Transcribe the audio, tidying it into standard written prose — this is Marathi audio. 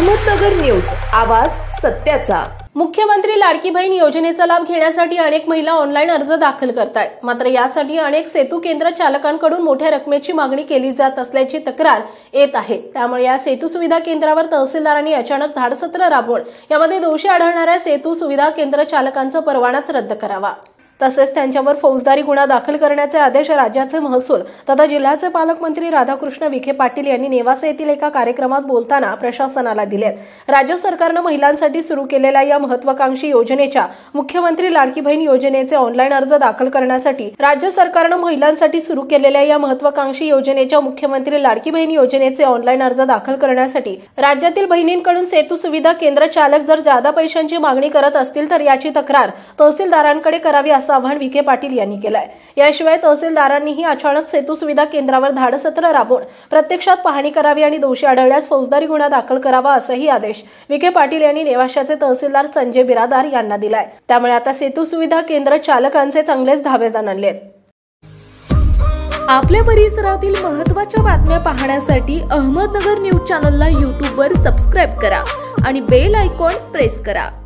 अहमदनगर न्यूज, आवाज सत्याचा। मुख्यमंत्री लाडकी बहीण योजनेचा लाभ घेण्यासाठी अनेक महिला ऑनलाईन अर्ज दाखल करतायत। मात्र यासाठी अनेक सेतू केंद्र चालकांकडून मोठ्या रकमेची मागणी केली जात असल्याची तक्रार येत आहे। त्यामुळे या सेतू सुविधा केंद्रावर तहसीलदारांनी अचानक धाडसत्र राबवून यामध्ये दोषी आढळणाऱ्या सेतू सुविधा केंद्र चालकांचा परवानाच रद्द करावा, तसेच त्यांच्यावर फौजदारी गुन्हा दाखल करण्याचे आदेश राज्याचे महसूल तथा जिल्ह्याचे पालकमंत्री राधाकृष्ण विखे पाटील यांनी नेवासे येथील एका कार्यक्रमात बोलताना प्रशासनाला दिलेत। राज्य सरकारने महिलांसाठी सुरू केलेल्या या महत्त्वाकांक्षी योजनेच्या मुख्यमंत्री लाडकी बहीण योजनेचे ऑनलाईन अर्ज दाखल करण्यासाठी राज्यातील बहिणींकडून सेतू सुविधा केंद्र चालक जर जादा पैशांची मागणी करत असतील तर याची तक्रार तहसीलदारांकडे करावी असं आवाहन विखे पाटील यांनी केलंय। याशिवाय तहसीलदारांनीही अचानक सेतू सुविधा केंद्रावर धाडसत्र राबवून प्रत्यक्षात पाहणी करावी आणि दोषी आढळल्यास फौजदारी गुन्हा दाखल करावा असाही आदेश विखे पाटील यांनी नेवाशाचे तहसीलदार संजय बिरादार यांना दिलाय। त्यामुळे आता सेतू सुविधा केंद्र चालकांचे चांगलेच धावे जाणले। आपल्या परिसरातील महत्त्वाच्या बातम्या पाहण्यासाठी अहमदनगर न्यूज चॅनलला YouTube वर सबस्क्राइब करा आणि बेल आयकॉन प्रेस करा।